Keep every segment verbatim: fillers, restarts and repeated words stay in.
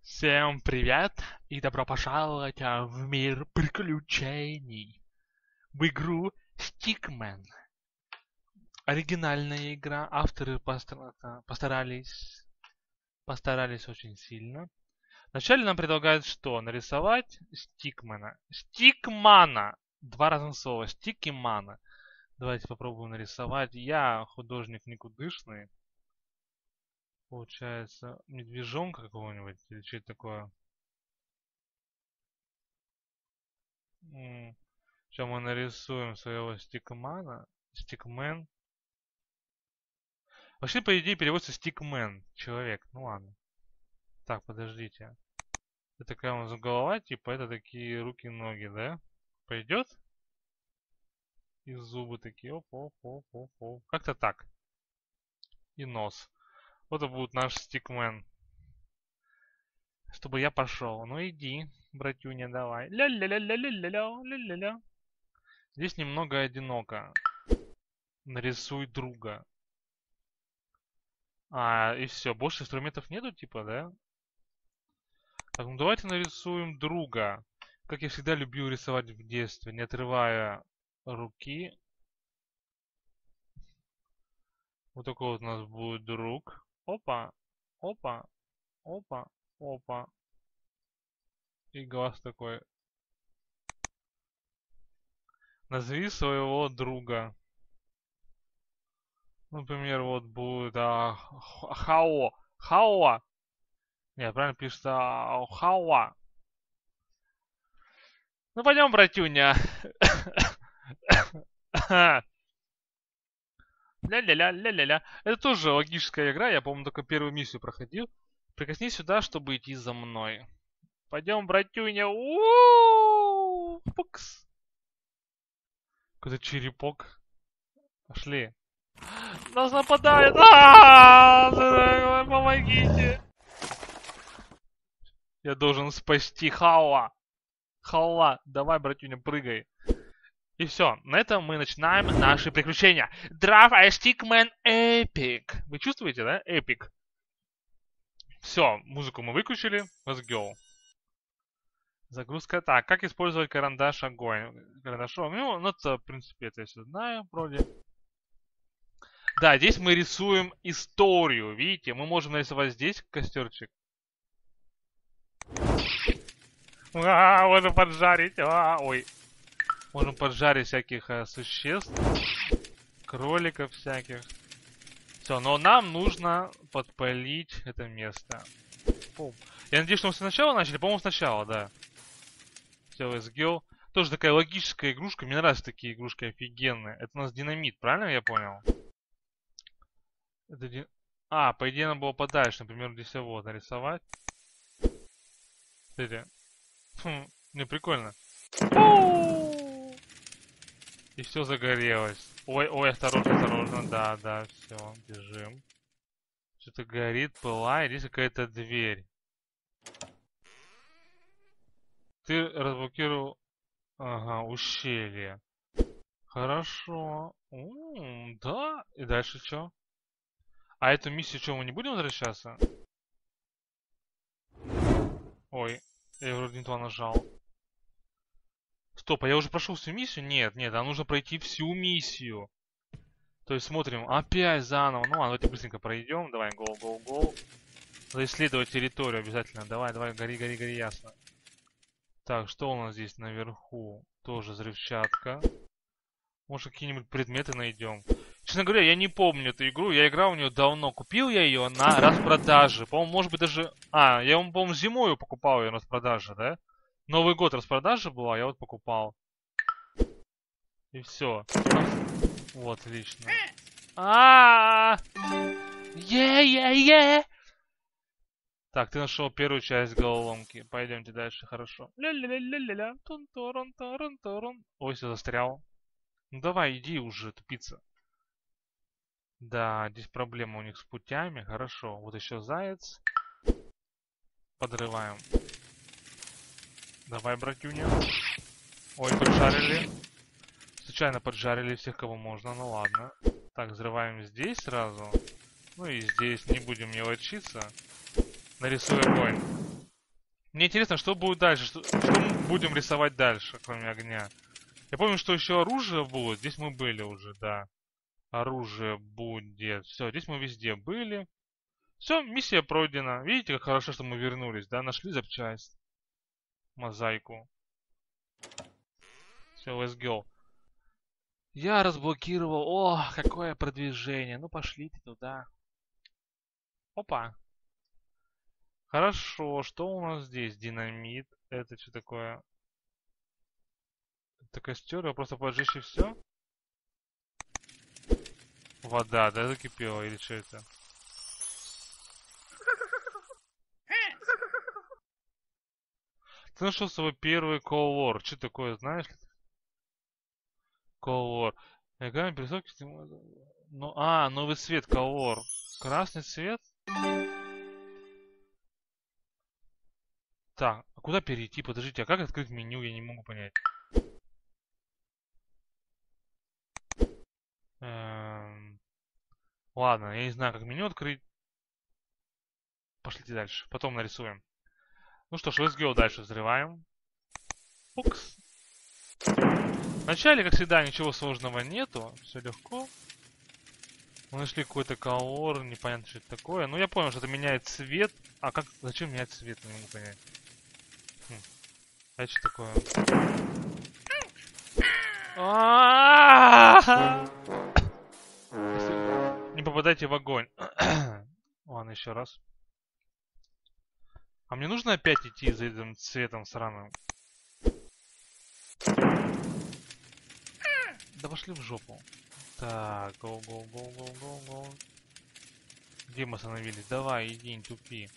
Всем привет и добро пожаловать а, в мир приключений, в игру Stickman. Оригинальная игра, авторы постар- постарались, постарались очень сильно. Вначале нам предлагают что? Нарисовать Стикмана. Стикмана! Два разных слова. Стикимана. Давайте попробуем нарисовать. Я художник никудышный. Получается, медвежонка какого-нибудь или что это такое? Сейчас мы нарисуем своего стикмана. Стикмен. Вообще, по идее, переводится стикмен. Человек. Ну ладно. Так, подождите. Это такая у нас голова, типа, это такие руки-ноги, да? Пойдет? И зубы такие. Оп, оп, оп, оп, оп. Как-то так. И нос. Вот это будет наш стикмен. Чтобы я пошел. Ну иди, братюня, давай. Ля-ля-ля-ля-ля-ля-ля, ля-ля-ля. Здесь немного одиноко. Нарисуй друга. А, и все. Больше инструментов нету, типа, да? Так, ну давайте нарисуем друга. Как я всегда любил рисовать в детстве, не отрывая руки. Вот такой вот у нас будет друг. Опа, опа, опа, опа. И глаз такой. Назови своего друга. Например, вот будет а, Хао. Хаоа. Нет, правильно пишется а, Хауа. Ну пойдем, братюня. Ля-ля-ля, ля-ля-ля. Это тоже логическая игра, я, по-моему, только первую миссию проходил. Прикоснись сюда, чтобы идти за мной. Пойдем, братюня. У-у-у! Пукс. Какой-то черепок. Пошли. Нас нападают. А-а-а! Помогите. Я должен спасти Хауа. Хауа, давай, братюня, прыгай. И все, на этом мы начинаем наши приключения. Drive a Stickman Epic. Вы чувствуете, да? Epic. Все, музыку мы выключили. Let's go. Загрузка. Так, как использовать карандаш огонь? Карандаш огонь. Ну, ну, это, в принципе, это я все знаю, вроде. Да, здесь мы рисуем историю. Видите, мы можем нарисовать здесь костерчик. А, можно поджарить. А, ой. Можем поджарить всяких а, существ. Кроликов всяких. Все, но нам нужно подпалить это место. Пум. Я надеюсь, что мы сначала начали. По-моему, сначала, да. Все, let's go. Тоже такая логическая игрушка. Мне нравятся такие игрушки офигенные. Это у нас динамит, правильно я понял? Это ди... А, по идее, надо было подальше. Например, здесь вот нарисовать. Смотрите. Хм, не прикольно. И все загорелось. Ой, ой, осторожно, осторожно. Да, да, все, бежим. Что-то горит, пылает. Здесь какая-то дверь. Ты разблокировал... Ага, ущелье. Хорошо. М-м, да. И дальше что? А эту миссию что, мы не будем возвращаться? Ой, я вроде не туда нажал. Стоп, а я уже прошел всю миссию? Нет, нет, нам нужно пройти всю миссию. То есть смотрим, опять заново. Ну ладно, давайте быстренько пройдем. Давай, гоу, гоу, гоу. Надо исследовать территорию обязательно. Давай, давай, гори, гори, гори, ясно. Так, что у нас здесь наверху? Тоже взрывчатка. Может, какие-нибудь предметы найдем. Честно говоря, я не помню эту игру. Я играл в нее давно. Купил я ее на распродаже. По-моему, может быть, даже... А, я, по-моему, зимой покупал ее на распродаже, да? Новый год распродажа была, я вот покупал. И все. Вот, отлично. А, е-е-е! Так, ты нашел первую часть головоломки. Пойдемте дальше, хорошо. Ля-ля-ля-ля-ля. Тун-турун-турун-турун. Ой, все, застрял. Ну давай, иди уже, тупица. Да, здесь проблема у них с путями. Хорошо. Вот еще заяц. Подрываем. Давай, братюня. Ой, поджарили. Случайно поджарили всех, кого можно. Ну ладно. Так, взрываем здесь сразу. Ну и здесь не будем мелочиться. Нарисуй огонь. Мне интересно, что будет дальше, что, что мы будем рисовать дальше, кроме огня. Я помню, что еще оружие будет. Здесь мы были уже, да. Оружие будет. Все, здесь мы везде были. Все, миссия пройдена. Видите, как хорошо, что мы вернулись, да? Нашли запчасть. Мозаику. Все, let's go. Я разблокировал. О, какое продвижение. Ну, пошлите туда. Опа. Хорошо, что у нас здесь? Динамит. Это что такое? Это костер, его просто поджечь и все? Вода, да, закипела или что это? Ты нашел свой первый колор. Что такое, знаешь? Колор. Экран пересадки. Ну, а, новый цвет, колор. Красный цвет? Так, а куда перейти? Подождите, а как открыть меню? Я не могу понять. Эм... Ладно, я не знаю, как меню открыть. Пошлите дальше. Потом нарисуем. Ну что ж, let's go дальше. Взрываем. Укс. Вначале, как всегда, ничего сложного нету. Все легко. Мы нашли какой-то колор. Непонятно, что это такое. Ну, я понял, что это меняет цвет. А как... Зачем менять цвет? Не могу понять. Хм. А это что такое? Не попадайте в огонь. Ладно, еще раз. А мне нужно опять идти за этим цветом сраным? Да пошли в жопу. Так, go, go, go, go, go, go. Где мы остановились? Давай, иди, не тупи.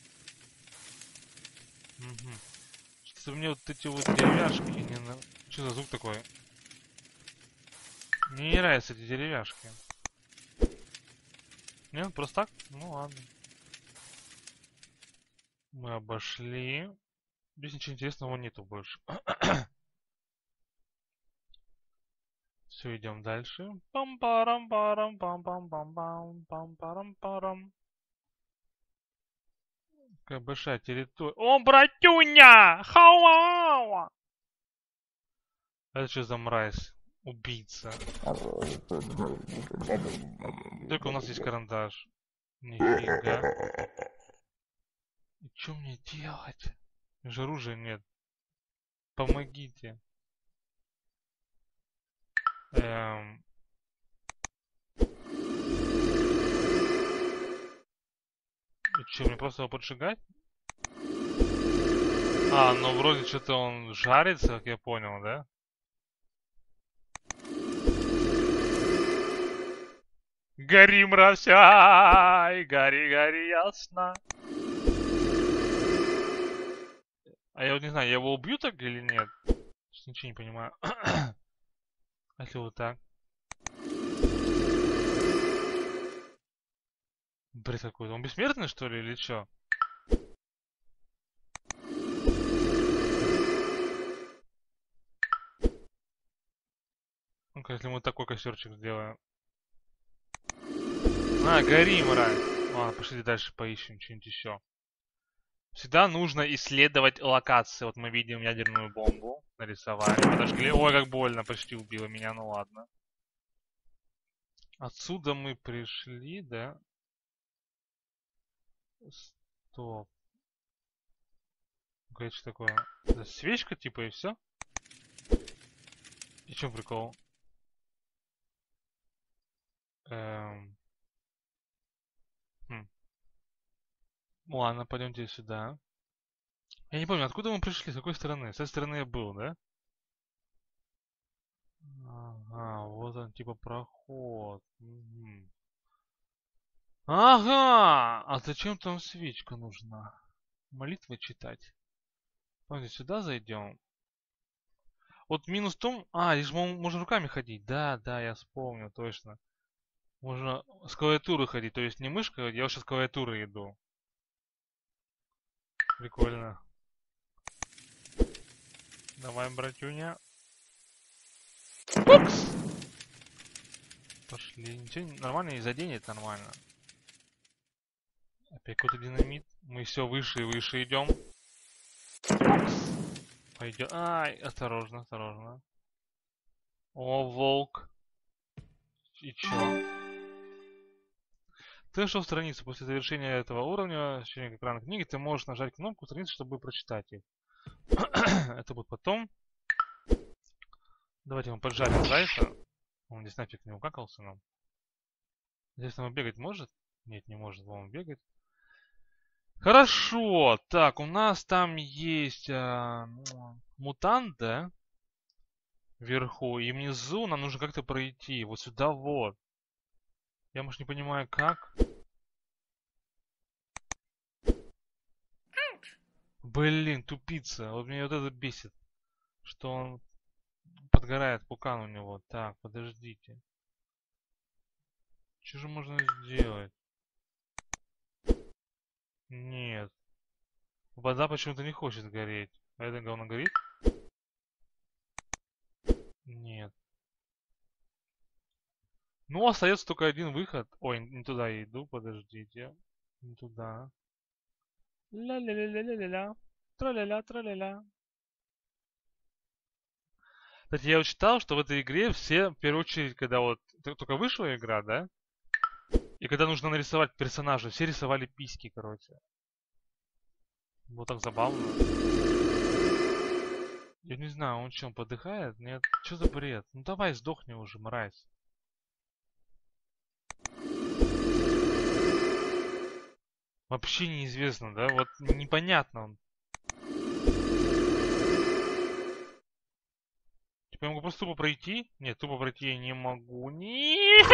Угу. Что-то мне вот эти вот деревяшки не на... Что за звук такой? Мне не нравятся эти деревяшки. Нет, просто так? Ну ладно. Мы обошли. Здесь ничего интересного нету больше. Все, идем дальше. Пам-парам-парам, пам-пам-пам-пам, пам-парам-парам. Какая большая территория. О, братюня! Хауа! Это что за мразь? Убийца. Только у нас есть карандаш. Нифига. И что мне делать? У меня же оружия нет. Помогите. Эм... И что, мне просто его поджигать? А, ну вроде что-то он жарится, как я понял, да? Гори, мразяй, гори, гори, ясно. А я вот не знаю, я его убью так или нет? Ничего не понимаю. А если вот так? Бред какой-то. Он бессмертный, что ли, или что? Ну-ка, если мы такой костерчик сделаем. А, гори, мразь. Ладно, пошли дальше поищем что-нибудь еще. Всегда нужно исследовать локации. Вот мы видим ядерную бомбу. Нарисовали. Подожгли. Ой, как больно. Почти убило меня. Ну ладно. Отсюда мы пришли, да? Стоп. Ну-ка, это что такое? Это свечка типа и все? И чем прикол? Эм... Хм. Ладно, пойдемте сюда. Я не помню, откуда мы пришли, с какой стороны? С этой стороны я был, да? Ага, вот он, типа проход. Угу. Ага! А зачем там свечка нужна? Молитвы читать. Давайте сюда зайдем. Вот минус в том... А, здесь мы можем руками ходить. Да, да, я вспомнил, точно. Можно с клавиатуры ходить, то есть не мышкой, я уже с клавиатуры иду. Прикольно. Давай, братюня. Упс! Пошли. Ничего, нормально не заденет, нормально. Опять какой-то динамит. Мы все выше и выше идем. Пойдет. Ай, осторожно, осторожно. О, волк. И чё? Ты нашел страницу. После завершения этого уровня, ощущение экрана книги, ты можешь нажать кнопку страницы, чтобы прочитать их. Это будет потом. Давайте мы поджарим зайца. Он здесь нафиг не укакался нам. Здесь он бегать может? Нет, не может он бегать. Хорошо. Так, у нас там есть а, мутант, да? Вверху. И внизу нам нужно как-то пройти. Вот сюда вот. Я, может, не понимаю, как. Блин, тупица. Вот меня вот это бесит. Что он подгорает пукан у него. Так, подождите. Что же можно сделать? Нет. Вода почему-то не хочет гореть. А это говно горит? Нет. Ну, остается только один выход. Ой, не туда я иду, подождите. Не туда. Ля-ля-ля-ля-ля-ля. Тра-ля-ля, тра-ля-ля. Кстати, я вот читал, что в этой игре все, в первую очередь, когда вот только вышла игра, да? И когда нужно нарисовать персонажа, все рисовали письки, короче. Вот так забавно. Я не знаю, он что, он подыхает? Нет? Что за бред? Ну давай, сдохни уже, мразь. Вообще неизвестно, да? Вот непонятно он. Типа я могу просто тупо пройти? Нет, тупо пройти я не могу. Нет!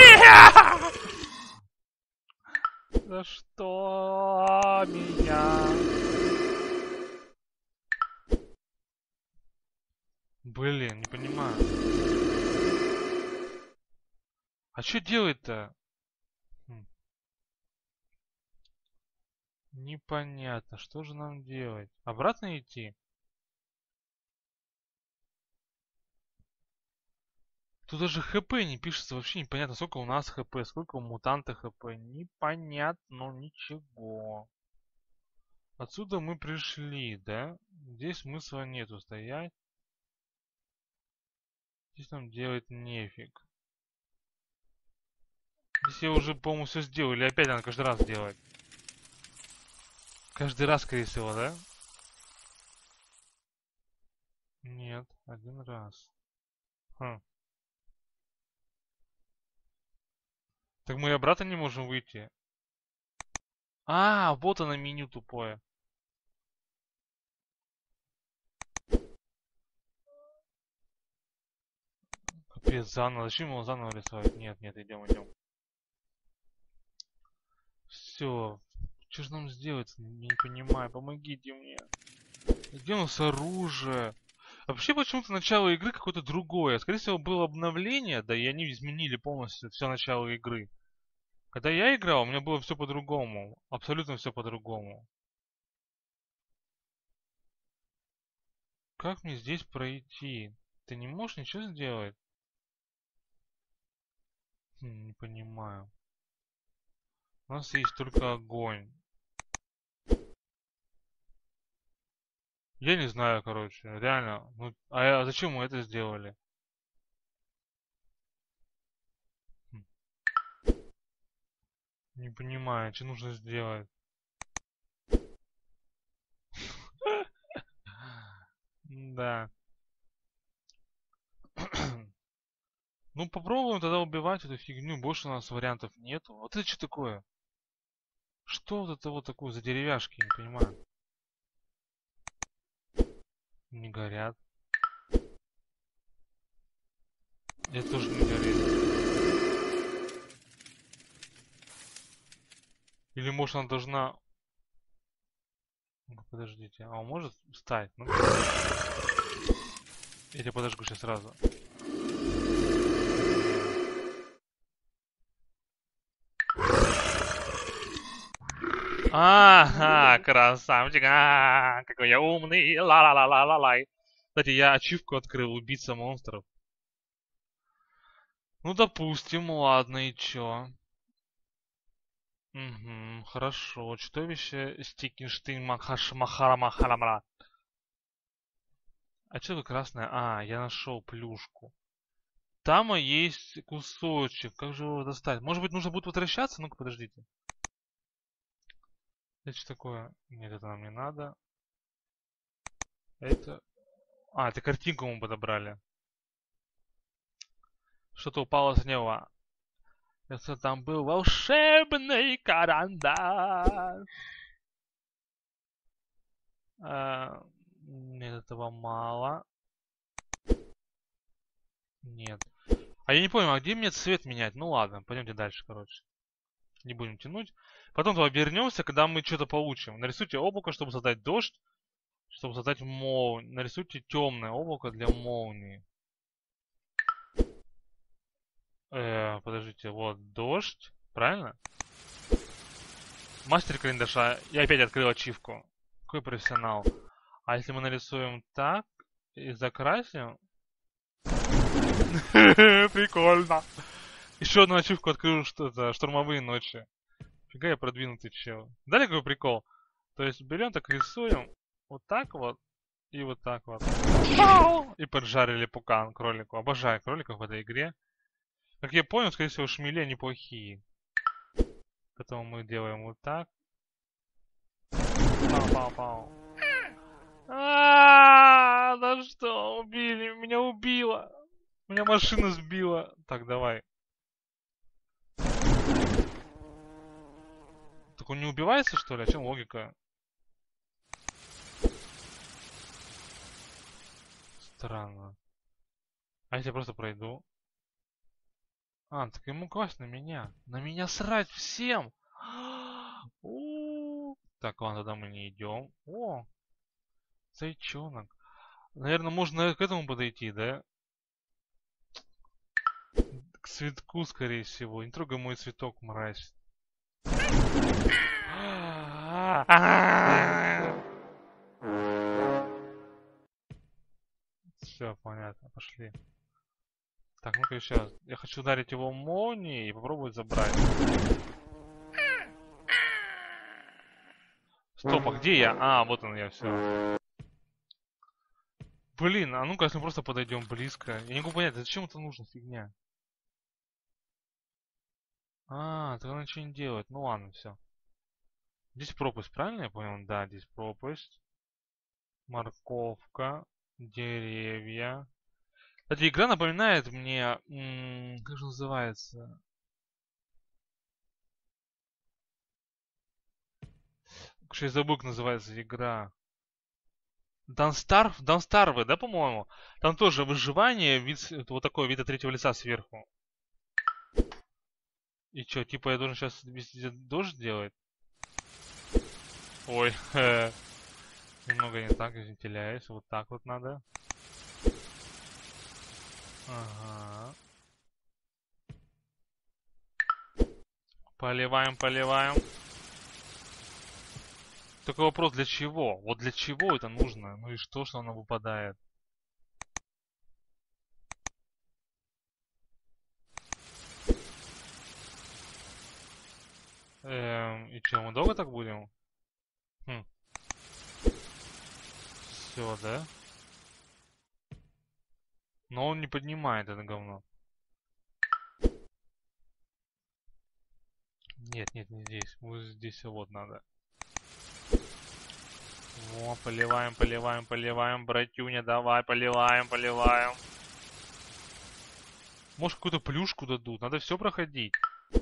За что меня? Блин, не понимаю. А что делать-то? Хм. Непонятно, что же нам делать? Обратно идти? Тут даже хп не пишется, вообще непонятно, сколько у нас хп, сколько у мутанта хп. Непонятно ничего. Отсюда мы пришли, да? Здесь смысла нету стоять. Здесь нам делать нефиг. Здесь я уже, по-моему, все сделал. Или опять надо каждый раз делать? Каждый раз, скорее всего, да? Нет, один раз. Хм. Так мы и обратно не можем выйти. А, вот оно меню тупое. Капец, заново. Зачем его заново рисовать? Нет, нет, идем, идем. Все. Что же нам сделать? Я не понимаю. Помогите мне. Где у нас оружие? Вообще почему-то начало игры какое-то другое. Скорее всего, было обновление, да и они изменили полностью все начало игры. Когда я играл, у меня было все по-другому. Абсолютно все по-другому. Как мне здесь пройти? Ты не можешь ничего сделать? Хм, не понимаю. У нас есть только огонь. Я не знаю, короче, реально. Ну, а зачем мы это сделали? Хм. Не понимаю, что нужно сделать. Да. Ну попробуем тогда убивать эту фигню. Больше у нас вариантов нету. Вот это что такое? Что вот это вот такое за деревяшки? Я не понимаю. Не горят. Это тоже не горит. Или может она должна... Ну, подождите. А он может встать? Ну, я тебя подожгу сейчас сразу. Ага, красавчик. А, какой я умный. Ла-ла-ла-ла-ла-лай. Кстати, я ачивку открыл. Убийца монстров. Ну, допустим, ладно, и чё? Угу, хорошо. Чудовище Стикенштейн Махаш Махара Махарамра. А что такое красное? А, я нашел плюшку. Там есть кусочек. Как же его достать? Может быть, нужно будет возвращаться? Ну-ка, подождите. Это что такое? Нет, это нам не надо. Это... А, это картинку мы подобрали. Что-то упало с неба. Это там был волшебный карандаш. А, нет, этого мало. Нет. А я не понял, а где мне цвет менять? Ну ладно, пойдемте дальше, короче. Не будем тянуть. Потом туда вернемся, когда мы что-то получим. Нарисуйте облако, чтобы создать дождь. Чтобы создать молнию. Нарисуйте темное облако для молнии. Э, подождите, вот дождь. Правильно? Мастер карандаша. Я опять открыл ачивку. Какой профессионал. А если мы нарисуем так и закрасим... Прикольно. Еще одну ачивку открыл, что это штурмовые ночи. Фига я продвинутый чел. Далее какой прикол? То есть берем так рисуем. Вот так вот. И вот так вот. И поджарили пукан кролику. Обожаю кроликов в этой игре. Как я понял, скорее всего, шмели неплохие. Потом мы делаем вот так. Пау-пау-пау. А, да что, убили, меня убило. Меня машина сбила. Так, давай. Так он не убивается, что ли? А чем логика? Странно. А если я просто пройду? А, так ему класть на меня. На меня срать всем! У-у-у. Так, ладно, тогда мы не идем. О, зайчонок. Наверное, можно к этому подойти, да? К цветку, скорее всего. Не трогай мой цветок, мразь. Все, понятно, пошли. Так, ну-ка еще. Я хочу ударить его молнией и попробовать забрать. Стоп, а где я? А, вот он я, все. Блин, а ну-ка, если мы просто подойдем близко. Я не могу понять, зачем это нужно, фигня. А, так она ничего не делает. Ну ладно, все. Здесь пропасть, правильно я понял? Да, здесь пропасть. Морковка. Деревья. Кстати, игра напоминает мне... Как же называется? Уж я забыл, как называется игра. Дансtar, Данстарвы, да, по-моему? Там тоже выживание, вид, вот такой вид от третьего лица сверху. И чё, типа я должен сейчас везде дождь делать? Ой, немного не так, извиняюсь. Вот так вот надо. Ага. Поливаем, поливаем. Только вопрос, для чего? Вот для чего это нужно? Ну и что, что оно выпадает? Эм, и что, мы долго так будем? Хм. Все, да? Но он не поднимает это говно. Нет, нет, не здесь. Вот здесь вот надо. О, поливаем, поливаем, поливаем, братюня, давай, поливаем, поливаем. Может, какую-то плюшку дадут? Надо все проходить.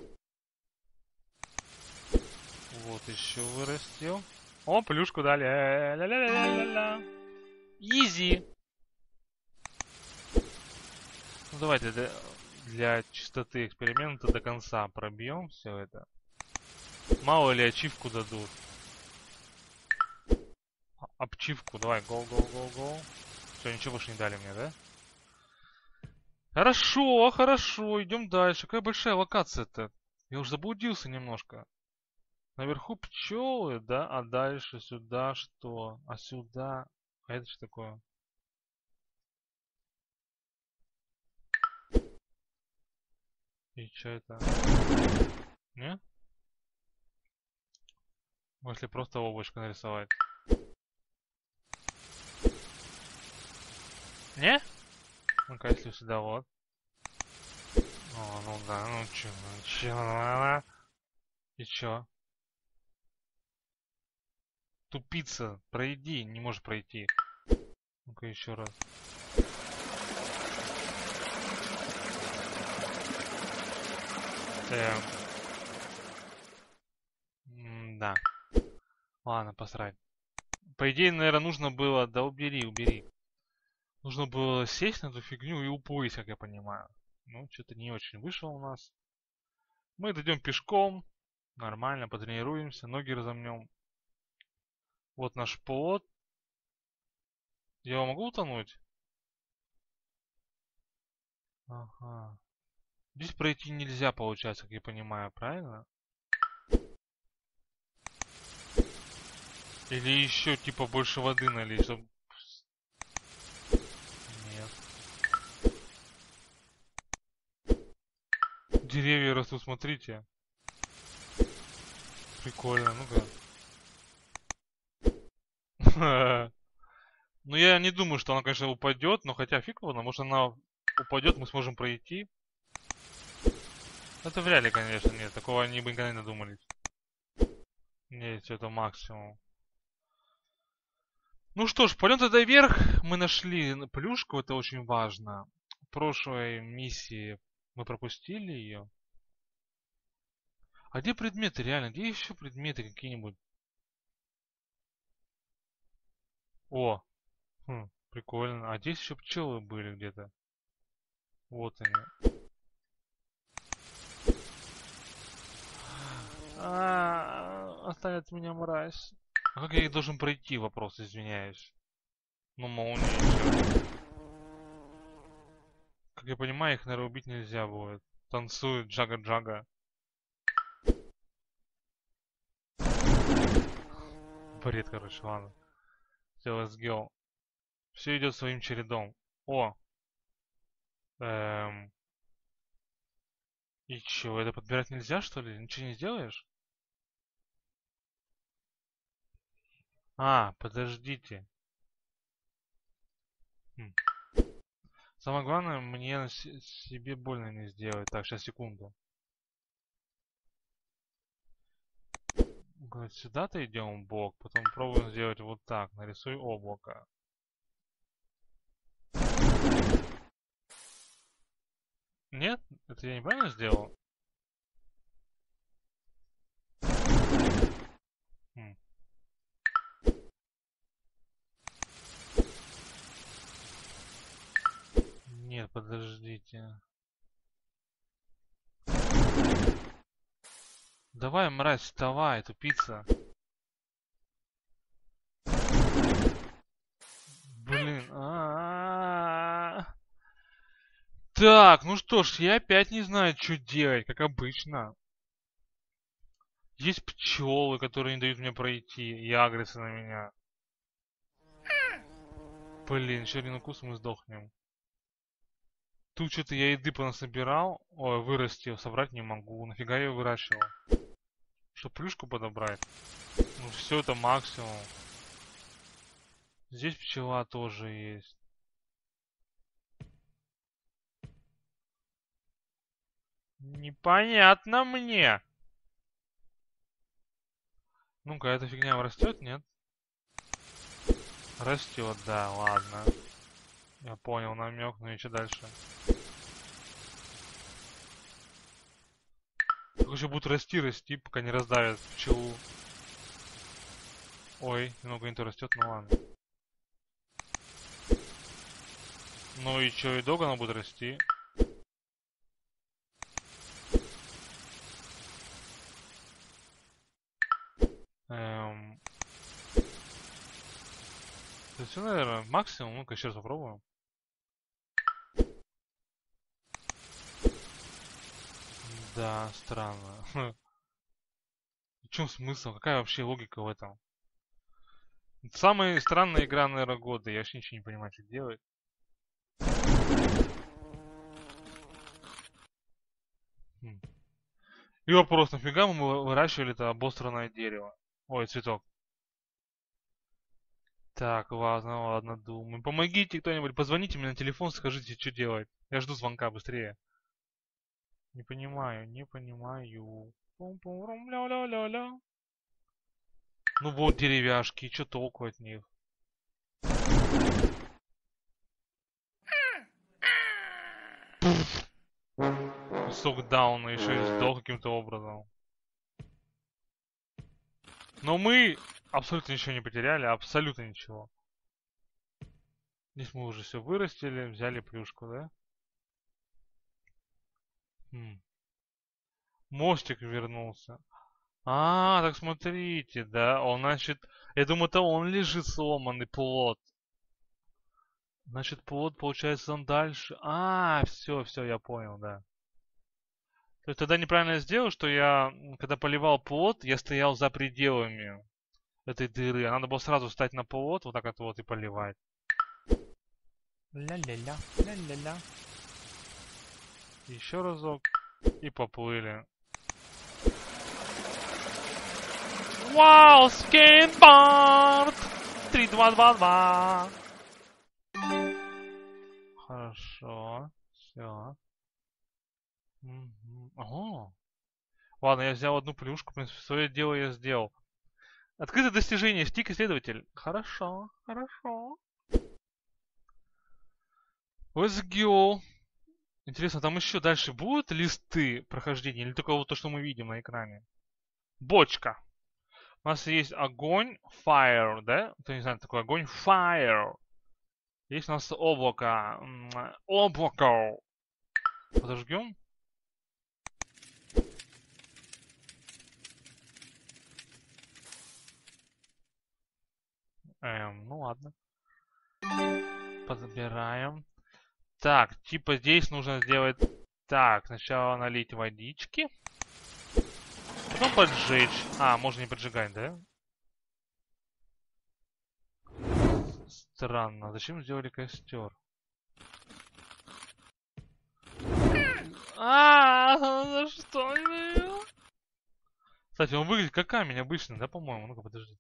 Вот еще вырастил. О, плюшку дали. Ля-ля-ля-ля-ля. Изи. Ну давайте для, для чистоты эксперимента до конца пробьем все это. Мало ли ачивку дадут. Обчивку, давай, go, go, go, go. Все, ничего больше не дали мне, да? Хорошо, хорошо, идем дальше. Какая большая локация-то? Я уже заблудился немножко. Наверху пчелы, да? А дальше сюда что? А сюда? А это что такое? И что это? Не? Если просто облачко нарисовать. Не? Ну-ка, если сюда вот. О, ну да, ну чё, ну чё, ну, и чё? Тупица, пройди, не можешь пройти. Ну-ка еще раз. Эм. М-да. Ладно, посрать. По идее, наверное, нужно было... Да убери, убери. Нужно было сесть на эту фигню и упорить, как я понимаю. Ну, что-то не очень вышло у нас. Мы дойдем пешком. Нормально, потренируемся, ноги разомнем. Вот наш плот. Я его могу утонуть? Ага. Здесь пройти нельзя, получается, как я понимаю, правильно? Или еще, типа, больше воды налить, чтобы... Нет. Деревья растут, смотрите. Прикольно, ну-ка. Ну, я не думаю, что она, конечно, упадет, но хотя фиг его, может она упадет, мы сможем пройти. Это вряд ли, конечно, нет, такого они бы никогда не додумались. Нет, это максимум. Ну что ж, пойдем тогда вверх. Мы нашли плюшку, это очень важно. В прошлой миссии мы пропустили ее. А где предметы, реально? Где еще предметы какие-нибудь? О, хм, прикольно. А здесь еще пчелы были где-то. Вот они. А, оставь от меня, мразь. А как я их должен пройти, вопрос, извиняюсь. Ну, молния еще. Как я понимаю, их, наверное, убить нельзя будет. Танцует Джага-Джага. Бред, короче, ладно. Все, let's go. Все идет своим чередом. О! Эм... И чё, это подбирать нельзя, что ли? Ничего не сделаешь? А, подождите. Хм. Самое главное, мне себе больно не сделать. Так, сейчас, секунду. Говорит, сюда-то идем в бок, потом пробуем сделать вот так. Нарисуй облако. Нет? Это я неправильно сделал? Хм. Нет, подождите. Давай, мразь, вставай, тупица. Блин. А-а-а. Так, ну что ж, я опять не знаю, что делать, как обычно. Есть пчелы, которые не дают мне пройти и агрятся на меня. Блин, еще один укус, мы сдохнем. Тут что-то я еды понасобирал. Ой, вырастил, собрать не могу. Нафига я ее выращивал? Чтоб плюшку подобрать. Ну все, это максимум. Здесь пчела тоже есть. Непонятно мне. Ну-ка, эта фигня растет, нет? Растет, да, ладно. Я понял намек, ну и что дальше? Еще будут расти, расти, пока не раздавят пчелу. Ой, много не то растет, ну ладно. Ну и что, и долго она будет расти? Эм... Это все, наверное, максимум. Ну-ка, еще раз попробуем. Да, странно. В чем смысл? Какая вообще логика в этом? Самая странная игра, наверное, года. Я вообще ничего не понимаю, что делать. Хм. И вопрос, нафига мы выращивали это обосранное дерево? Ой, цветок. Так, ладно, ладно, думаю. Помогите кто-нибудь, позвоните мне на телефон, скажите, что делать. Я жду звонка быстрее. Не понимаю, не понимаю. Пум-пум-рум-ля-ля-ля-ля. Ну вот деревяшки, что толку от них? Кусок дауна еще и сдох каким-то образом. Но мы абсолютно ничего не потеряли, абсолютно ничего. Здесь мы уже все вырастили, взяли плюшку, да? Хм. Мостик вернулся. А, так смотрите, да, он, значит, я думаю, это он лежит сломанный плод. Значит, плод, получается, он дальше. А, все, все, я понял, да. То есть тогда неправильно я сделал, что я, когда поливал плод, я стоял за пределами этой дыры. А надо было сразу встать на плод, вот так вот, вот и поливать. Ля-ля-ля, ля-ля-ля. Еще разок. И поплыли. Вау, скейтборд! три, два, два, два. Хорошо. Все. Угу. Ого. Ладно, я взял одну плюшку, в принципе, свое дело я сделал. Открытое достижение, стик исследователь. Хорошо, хорошо. Let's go. Интересно, там еще дальше будут листы прохождения или только вот то, что мы видим на экране? Бочка. У нас есть огонь, fire, да? Кто не знает, такой огонь, fire. Есть у нас облако. Облако. Подожгем. Эм, ну ладно. Подбираем. Так, типа здесь нужно сделать... Так, сначала налить водички. Потом поджечь. А, можно не поджигать, да? Странно. Зачем сделали костер? А, за что? Кстати, он выглядит как камень обычно, да, по-моему? Ну-ка, подожди.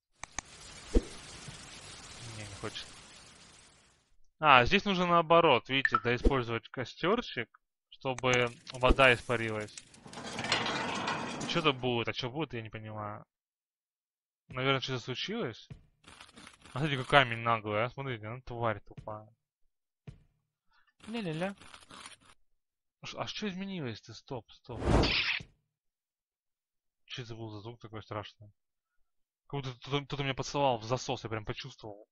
Не, не хочет. А, здесь нужно наоборот, видите, да, использовать костерчик, чтобы вода испарилась. Что-то будет, а что будет, я не понимаю. Наверное, что-то случилось? А смотрите, какой камень наглый, а? Смотрите, ну тварь тупая. Ля-ля-ля. А что изменилось-то? Стоп, стоп. Что это был за звук такой страшный? Как будто кто-то, кто-то меня поцеловал в засос, я прям почувствовал.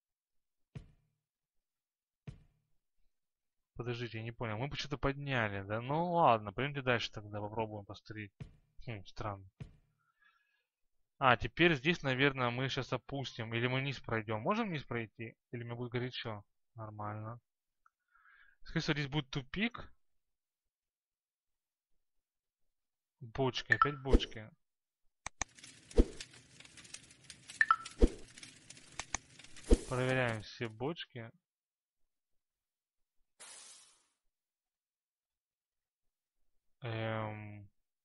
Подождите, я не понял. Мы почему-то подняли, да? Ну ладно, пойдемте дальше тогда, попробуем посмотреть. Хм, странно. А, теперь здесь, наверное, мы сейчас опустим. Или мы вниз пройдем. Можем вниз пройти? Или мне будет горячо? Нормально. Скорее всего, здесь будет тупик. Бочки, опять бочки. Проверяем все бочки. Эм...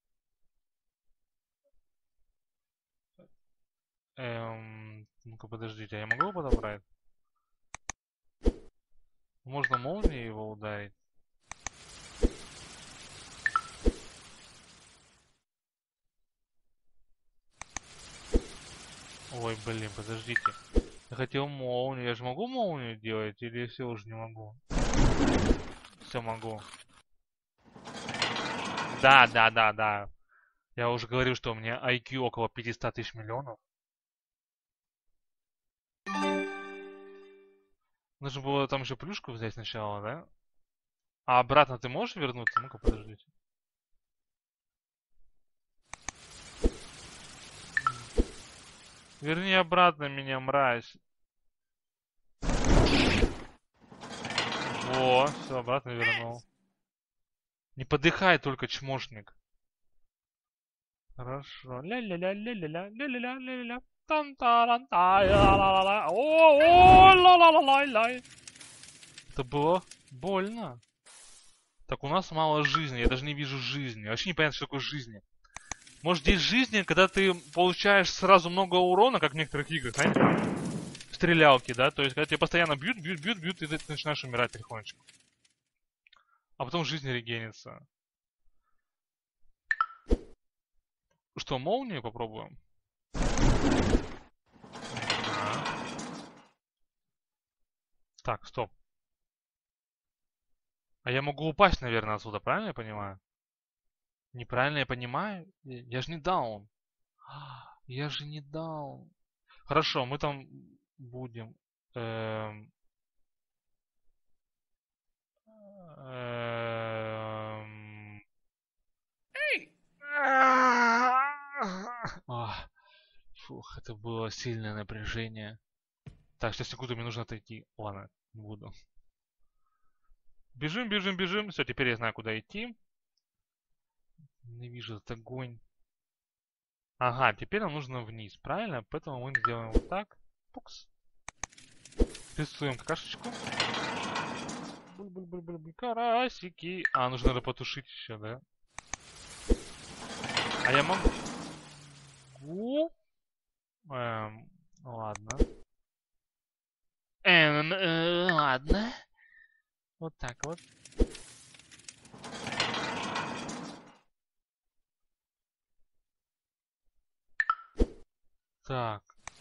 Эм... Ну-ка, подождите, а я могу его подобрать? Можно молнией его ударить? Ой, блин, подождите. Я хотел молнию. Я же могу молнию делать? Или все уже не могу? Все могу. Да, да, да, да. Я уже говорил, что у меня ай кью около пятьсот тысяч миллионов. Нужно было там еще плюшку взять сначала, да? А обратно ты можешь вернуться? Ну-ка, подождите. Верни обратно меня, мразь. Во, все, обратно вернул. Не подыхай только, чмошник. Хорошо. Ля-ля-ля-ля-ля-ля, ля-ля-ля-ля-ля. Тан-таран-та-ля-ла-ла-ла. О-о-ла-ла-ла-ла. Это было больно. Так, у нас мало жизни. Я даже не вижу жизни. Вообще непонятно, что такое жизни. Может, здесь жизни, когда ты получаешь сразу много урона, как в некоторых играх, знаете? стрелялки, да, то есть когда тебя постоянно бьют, бьют, бьют, бьют, и ты начинаешь умирать потихонечку. А потом жизнь регенится. Что, молнию попробуем? Ага. Так, стоп. А я могу упасть, наверное, отсюда, правильно я понимаю? Неправильно я понимаю? Я, я же не даун. Я же не даун. Хорошо, мы там будем. Эм... Эм... Ах, фух, это было сильное напряжение. Так, сейчас секунду, мне нужно отойти. Ладно, не буду. Бежим, бежим, бежим. Все, теперь я знаю, куда идти. Ненавижу этот огонь. Ага, теперь нам нужно вниз, правильно? Поэтому мы сделаем вот так. Пукс. Рисуем какашечку. Буль-буль-буль-буль-буль. Карасики. А, нужно надо потушить еще, да? А я могу... Эм, ладно. Эм, э, ладно. Вот так вот. Так.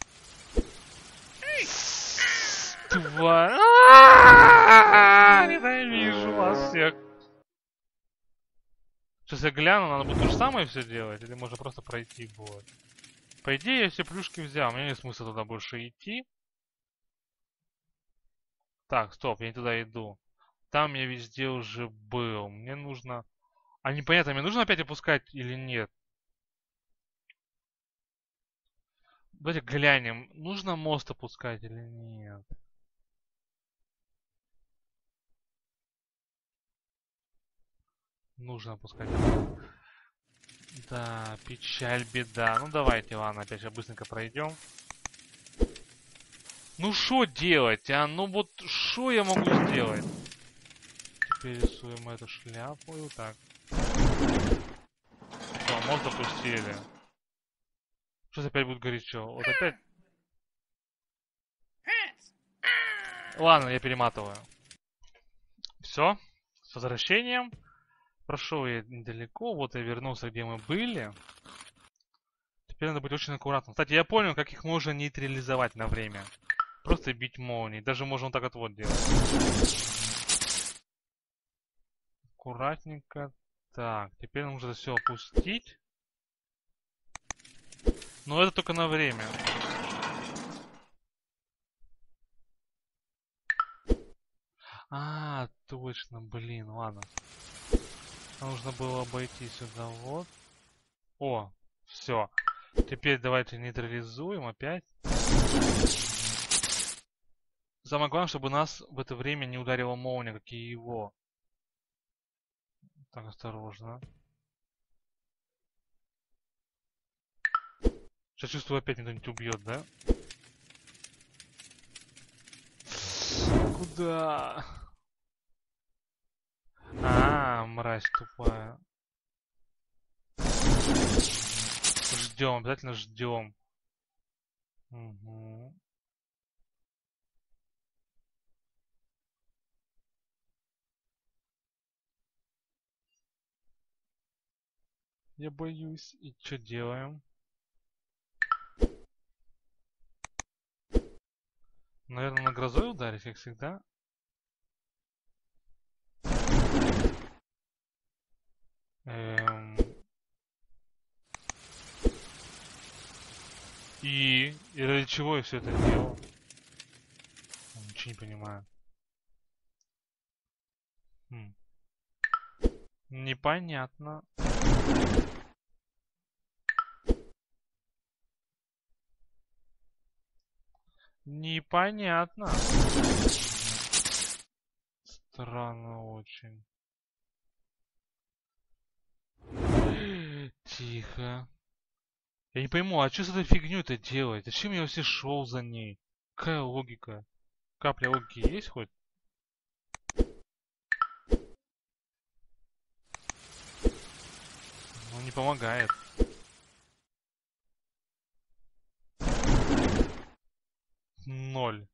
Тварь. Ненавижу вас всех. Сейчас я гляну, надо будет то же самое все делать, или можно просто пройти будет. По идее, я все плюшки взял, у меня нет смысла туда больше идти. Так, стоп, я не туда иду. Там я везде уже был. Мне нужно... А непонятно, мне нужно опять опускать или нет? Давайте глянем, нужно мост опускать или нет. Нужно опускать. Да, печаль, беда. Ну давайте, ладно, опять сейчас быстренько пройдем. Ну что делать, а? Ну вот что я могу сделать? Теперь рисуем эту шляпу и вот так. Все, мост опустили. Сейчас опять будет горячо. Вот опять. Ладно, я перематываю. Все, с возвращением. Прошел я недалеко, вот я вернулся, где мы были. Теперь надо быть очень аккуратным. Кстати, я понял, как их можно нейтрализовать на время. Просто бить молнией. Даже можно вот так вот, вот делать. Аккуратненько. Так, теперь нужно все опустить. Но это только на время. А, точно, блин, ладно. Нужно было обойти сюда вот. О, все. Теперь давайте нейтрализуем опять. Самое главное, чтобы нас в это время не ударила молния, как и его. Так, осторожно. Сейчас чувствую, опять меня кто-нибудь убьет, да? Куда? А, мразь тупая. Ждем, обязательно ждем. Угу. Я боюсь. И что делаем? Наверное, на грозой ударить, как всегда. Эм... И... И ради чего я все это делал? Ничего не понимаю. Хм. Непонятно. Непонятно. Странно очень. Тихо. Я не пойму, а что с этой фигней-то делать? Зачем я вообще шел за ней? Какая логика? Капля логики есть хоть? Ну, не помогает. ноль.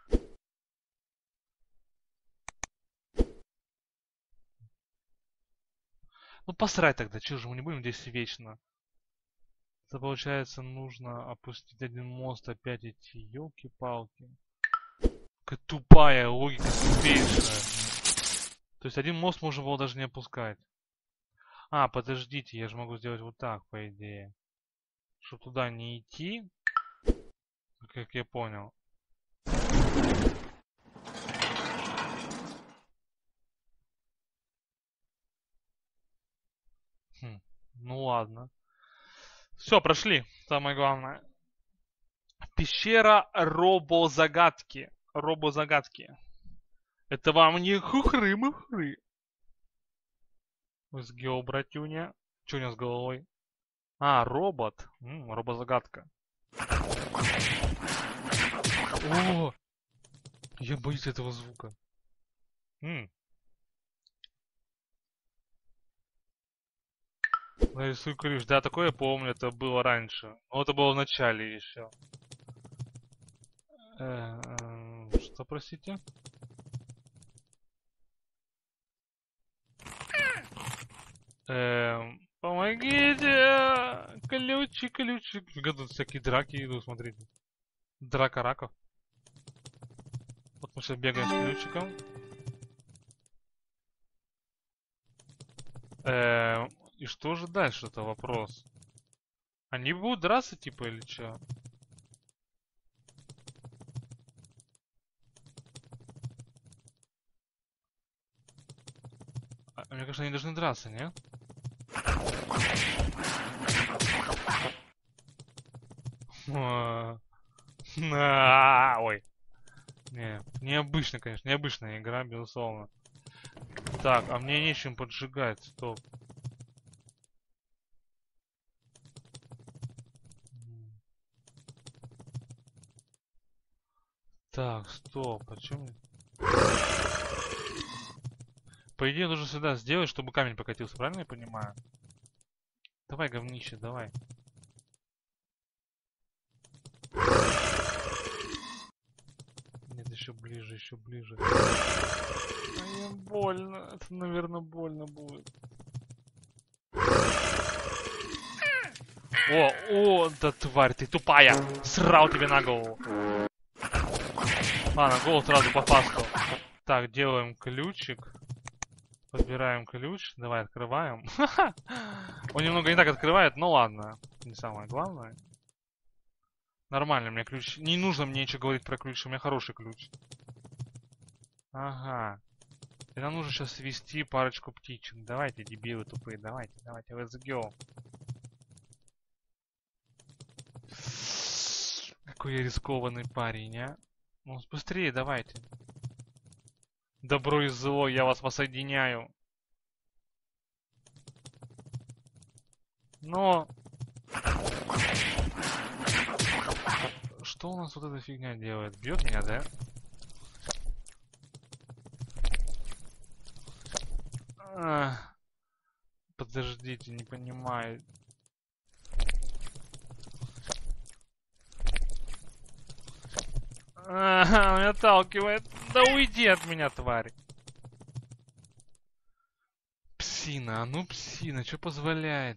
Ну посрать тогда, чё же мы не будем здесь вечно. Это получается нужно опустить один мост, опять идти. Ёлки-палки. Какая тупая логика, тупейшая. То есть один мост можно было даже не опускать. А, подождите, я же могу сделать вот так, по идее. Чтобы туда не идти. Как я понял. Хм, ну ладно. Все, прошли. Самое главное. Пещера робозагадки. Робозагадки. Это вам не хухры-мухры. Сгел, братюня. Что у него с головой? А, робот. М, робозагадка. О! Я боюсь этого звука. М. Нарисуй ключ. Да, такое я помню, это было раньше. Но это было в начале еще. Э, э, что, простите? Эм, помогите! Ключик, ключик. Тут всякие драки идут, смотрите. Драка раков. Вот мы сейчас бегаем с ключиком. Эм, и что же дальше, это вопрос. Они будут драться, типа, или что? А, мне кажется, они должны драться, нет? Ой. Не, необычно, конечно, необычная игра, безусловно. Так, а мне нечем поджигать, стоп. Так, стоп, а чё? По идее, нужно сюда сделать, чтобы камень покатился, правильно я понимаю? Давай, говнище, давай. Нет, еще ближе, еще ближе. А мне больно. Это, наверное, больно будет. О, о, да тварь, ты тупая. Срал тебе на голову. Ладно, голову сразу по фасту. Так, делаем ключик. Подбираем ключ. Давай, открываем. Он немного не так открывает, но ладно. Не самое главное. Нормально, у меня ключ. Не нужно мне ничего говорить про ключ, у меня хороший ключ. Ага. И нам нужно сейчас свести парочку птичек. Давайте, дебилы тупые, давайте, давайте, let's go. Какой я рискованный парень, а? Ну, быстрее давайте. Добро и зло, я вас воссоединяю. Но... Что у нас вот эта фигня делает? Бьет меня, да? А, подождите, не понимаю. Ага, он меня отталкивает. Да уйди от меня, тварь. Псина, а ну псина, что позволяет?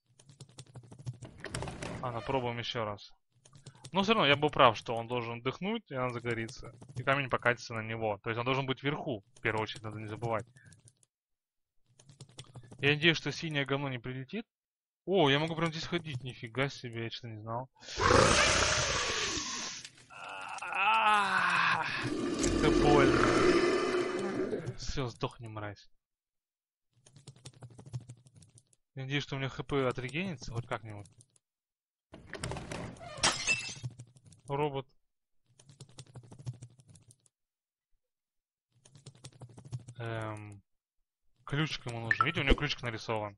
Ладно, пробуем еще раз. Но все равно я был прав, что он должен отдохнуть, и она загорится. И камень покатится на него. То есть он должен быть вверху, в первую очередь, надо не забывать. Я надеюсь, что синее говно не прилетит. О, я могу прям здесь ходить, нифига себе, я что-то не знал. Это больно. Все, сдохни, мразь. Я надеюсь, что у меня хп отрегенится хоть как-нибудь. Робот. Эм... Ключик ему нужен. Видите, у него ключик нарисован.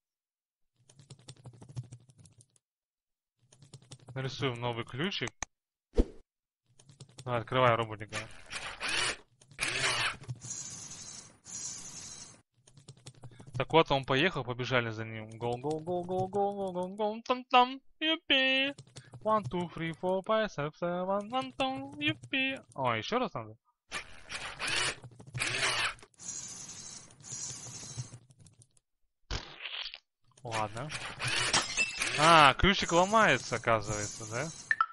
Нарисуем новый ключик. Давай, открывай роботика. Так вот, он поехал, побежали за ним. Гол, гол, гол, гол, гол, гол, гол, гол, там, там, юпи. One, two, three, four, five, six, seven, one, two, юпи. О, еще раз надо? Ладно. А, ключик ломается, оказывается, да?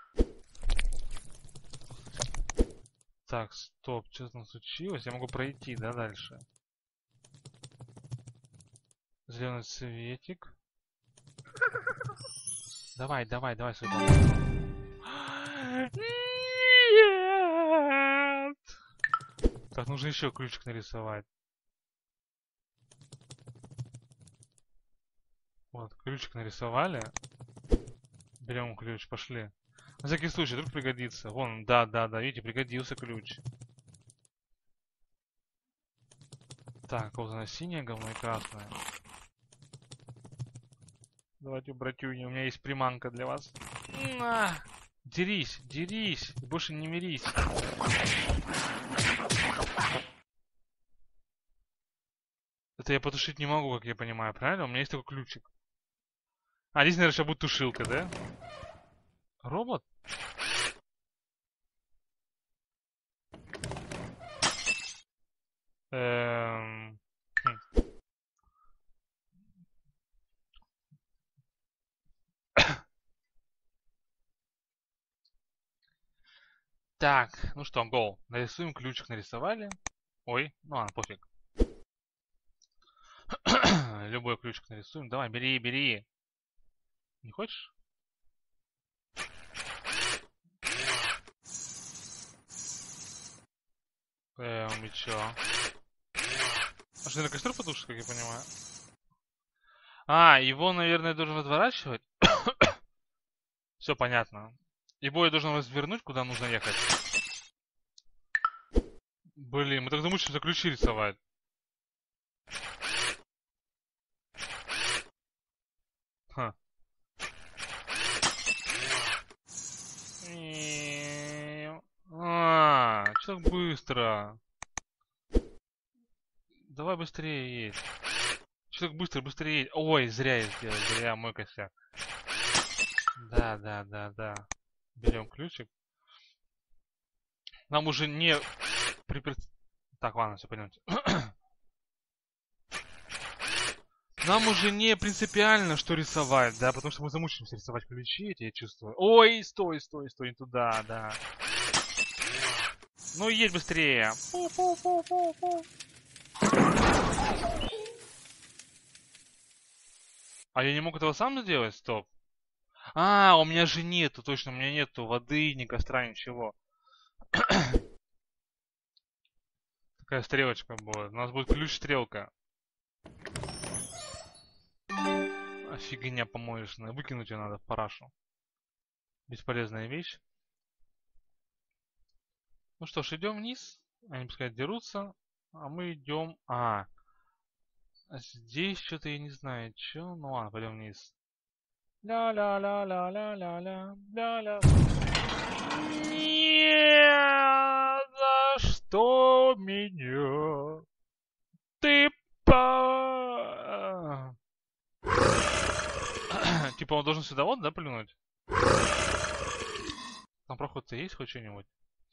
Так, стоп, что там случилось? Я могу пройти, да, дальше? Зеленый цветик. Давай, давай, давай сюда. Нет! Так, нужно еще ключик нарисовать. Вот, ключик нарисовали. Берем ключ, пошли. На всякий случай, вдруг пригодится. Вон, да, да, да, видите, пригодился ключ. Так, вот она синяя говно и красная. Давайте, братюни, у меня есть приманка для вас. На! Дерись, дерись, больше не мирись. Это я потушить не могу, как я понимаю, правильно? У меня есть такой ключик. А, здесь, наверное, сейчас будет тушилка, да? Робот? Эм... хм. Так, ну что, гол. Нарисуем ключик, нарисовали. Ой, ну ладно, пофиг. Любой ключик нарисуем. Давай, бери, бери. Не хочешь? Эм, и чё? А что, ты на костер потушишь, как я понимаю? А, его, наверное, должен разворачивать? Все понятно. Его я должен развернуть, куда нужно ехать. Блин, мы так замучимся ключи рисовать. Ха. А, что так быстро? Давай быстрее едь. Что так быстро, быстрее едь. Ой, зря я сделал, зря мой косяк. Да, да, да, да. Берем ключик. Нам уже не... Припер... Так, ладно, все, пойдемте. Нам уже не принципиально, что рисовать, да, потому что мы замучимся рисовать ключи эти, я чувствую. Ой, стой, стой, стой, не туда, да. Ну, едь быстрее. Пу-пу-пу-пу-пу. А я не мог этого сам сделать? Стоп. А, у меня же нету, точно, у меня нету воды, ни костра, ничего. Такая стрелочка будет. У нас будет ключ-стрелка. Фигня помоечная. Выкинуть ее надо в парашу. Бесполезная вещь. Ну что ж, идем вниз. Они пускай дерутся. А мы идем... А, здесь что-то я не знаю. Че? Ну ладно, пойдем вниз. Ля-ля-ля-ля-ля-ля-ля. Ля-ля. Нет! За что меня? Ты по... Типа он должен сюда вот, да, плюнуть? Там проход-то есть хоть что-нибудь?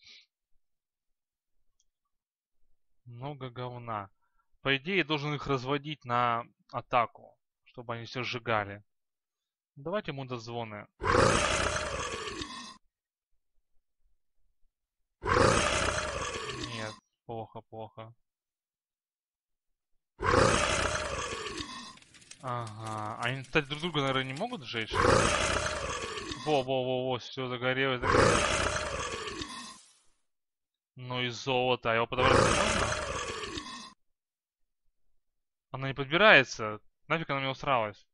Много говна. По идее, я должен их разводить на атаку, чтобы они все сжигали. Давайте мудозвоны. Нет, плохо, плохо. Ага. Они, кстати, друг друга, наверное, не могут сжечь? Во-во-во-во, все загорелось, загорелось. Ну и золото, а его подобрать можно? Она не подбирается. Нафиг она мне усралась.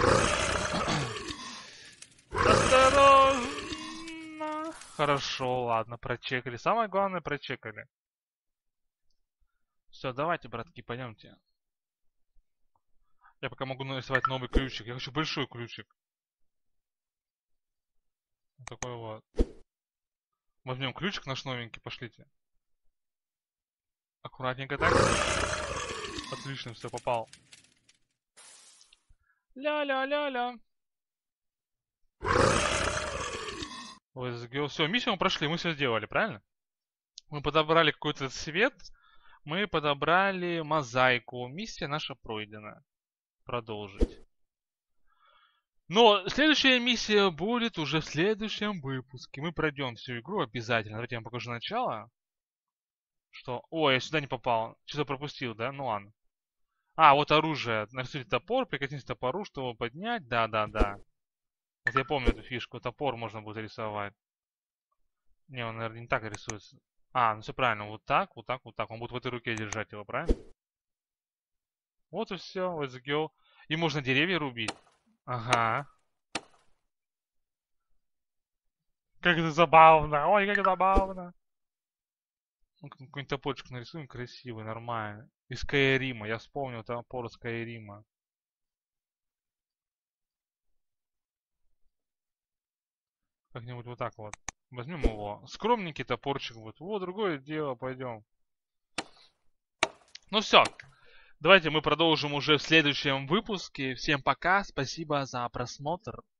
Осторожно. Хорошо, ладно, прочекали. Самое главное, прочекали. Все, давайте, братки, пойдемте. Я пока могу нарисовать новый ключик. Я хочу большой ключик. Вот такой вот. Возьмем ключик наш новенький, пошлите. Аккуратненько так. Отлично, все, попал. Ля-ля-ля-ля. girl. Все, миссию мы прошли, мы все сделали, правильно? Мы подобрали какой-то цвет, мы подобрали мозаику. Миссия наша пройдена. Продолжить. Но следующая миссия будет уже в следующем выпуске. Мы пройдем всю игру обязательно. Давайте я вам покажу начало. Что? Ой, я сюда не попал. Что-то пропустил, да? Ну ладно. А, вот оружие. Нарисуйте топор, прикоснитесь к топору, чтобы его поднять. Да, да, да. Вот я помню эту фишку. Топор можно будет рисовать. Не, он, наверное, не так рисуется. А, ну все правильно. Вот так, вот так, вот так. Он будет в этой руке держать его, правильно? Вот и все. Let's go. И можно деревья рубить. Ага. Как это забавно. Ой, как забавно. Ну, какой-нибудь топорчик нарисуем красивый, нормально. Из Скайрима. Я вспомнил топор из Скайрима. Как-нибудь вот так вот. Возьмем его. Скромненький топорчик будет. Вот, другое дело, пойдем. Ну все. Давайте мы продолжим уже в следующем выпуске. Всем пока. Спасибо за просмотр.